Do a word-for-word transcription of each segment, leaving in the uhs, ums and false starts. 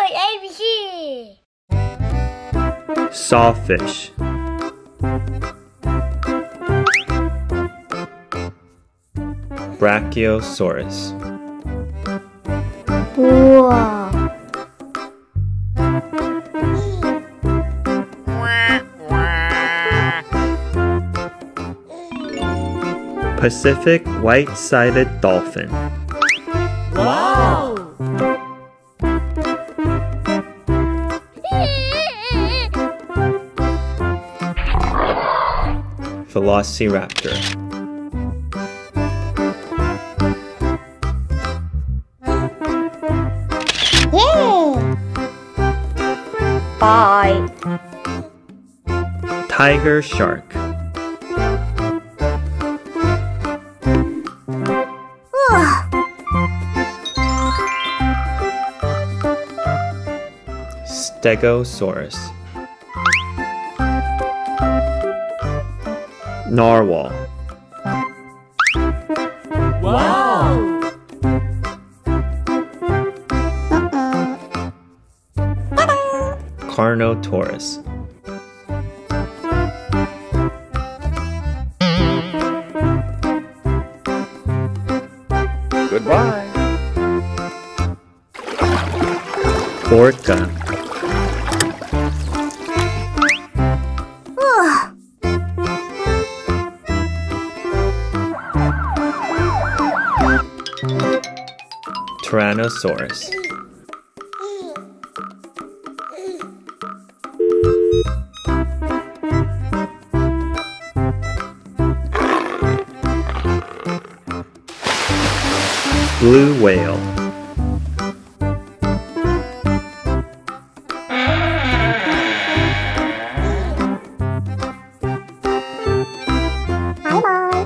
A B C. Sawfish. Brachiosaurus. 우와. Pacific white-sided dolphin. 와우. Velociraptor. 예. Bye. Tiger shark. 우와. Stegosaurus. Narwhal. 와우. Carnotaurus. Goodbye. Orca. 우와. Tyrannosaurus. Blue whale. 바이바이.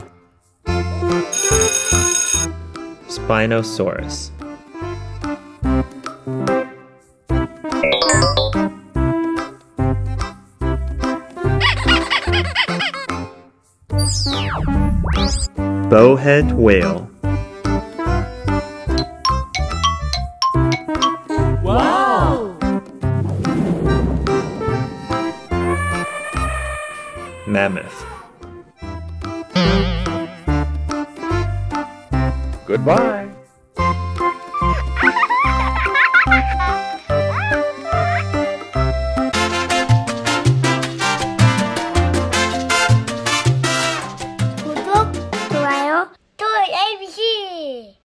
Spinosaurus. Bowhead whale. 와우. Mammoth. Goodbye.